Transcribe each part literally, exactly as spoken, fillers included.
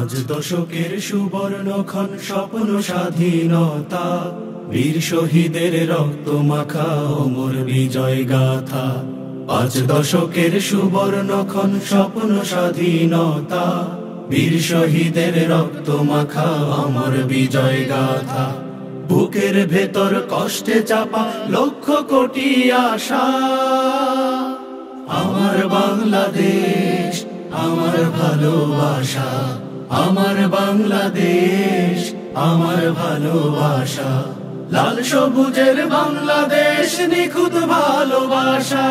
পাঁচ দশকের সুবর্ণক্ষণ স্বপ্ন স্বাধীনতা, বীর শহীদের রক্ত মাখা অমর বিজয় গাথা। পাঁচ দশকের সুবর্ণক্ষণ স্বপ্ন স্বাধীনতা, বীর শহীদের রক্ত মাখা অমর বিজয় গাথা। বুকের ভেতর কষ্টে চাপা লক্ষ কোটি আশা, আমার বাংলাদেশ আমার ভালোবাসা, আমার বাংলাদেশ আমার ভালোবাসা। লাল সবুজের বাংলাদেশ নিখুঁত ভালোবাসা,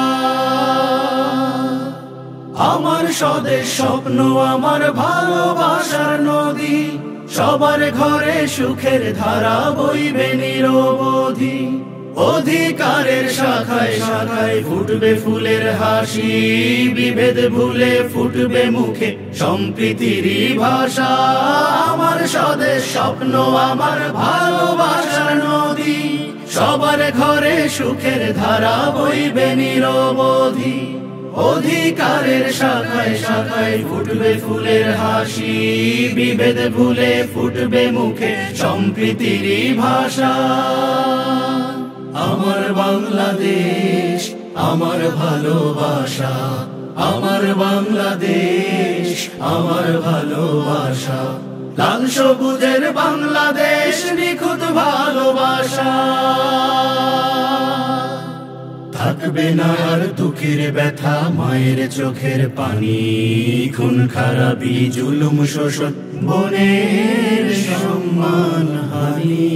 আমার স্বদেশ স্বপ্ন আমার ভালোবাসার নদী। সবার ঘরে সুখের ধারা বইবে নিরবধি, অধিকারের শাখায় শাখায় ফুটবে ফুলের হাসি। বিভেদ ভুলে ফুটবে মুখে সম্প্রীতির ভাষা, আমার স্বদেশ স্বপ্ন আমার ভালোবাসার নদী। সবার ঘরে সুখের ধারা বইবে নিরবধি, অধিকারের শাখায় শাখায় ফুটবে ফুলের হাসি। বিভেদ ভুলে ফুটবে মুখে সম্প্রীতির ভাষা, আমার বাংলাদেশ আমার ভালোবাসা, আমার বাংলাদেশ আমার ভালোবাসা। লাল সবুজের বাংলাদেশ নিখুঁত ভালোবাসা, থাকবে না আর দুঃখের ব্যথা মায়ের চোখের পানি। খুন খারাপি জুলুম শোষণ বনের সম্মান হানি।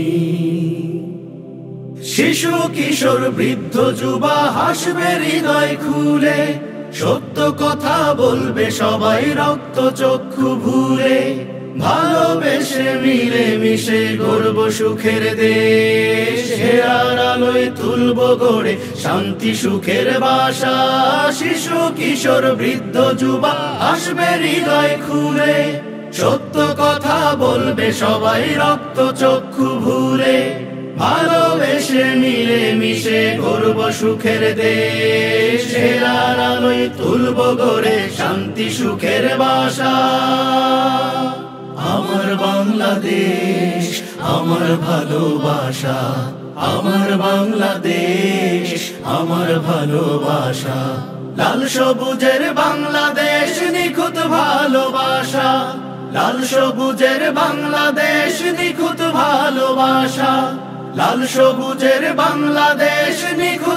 শিশু কিশোর বৃদ্ধ যুবা হাসবে হৃদয় খুলে, সত্য কথা বলবে সবাই রক্ত চক্ষু ভুলে। ভালোবেসে মিলে মিশে গর্ব সুখের দেশ, হেরার আলোয় তুলব গড়ে শান্তি সুখের বাসা। শিশু কিশোর বৃদ্ধ যুবা হাসবে হৃদয় খুলে, সত্য কথা বলবে সবাই রক্ত চক্ষু ভুলে। ভালোবেসে মিলে মিশে গর্ব সুখের দেশ, হেরার আলোয় তুলব গড়ে শান্তি সুখের বাসা। আমার বাংলাদেশ আমার ভালোবাসা, আমার বাংলাদেশ আমার ভালোবাসা। লাল সবুজের বাংলাদেশ নিখুঁত ভালোবাসা, লাল সবুজের বাংলাদেশ নিখুঁত ভালোবাসা। লাল সবুজের বাংলাদেশ নিখুঁত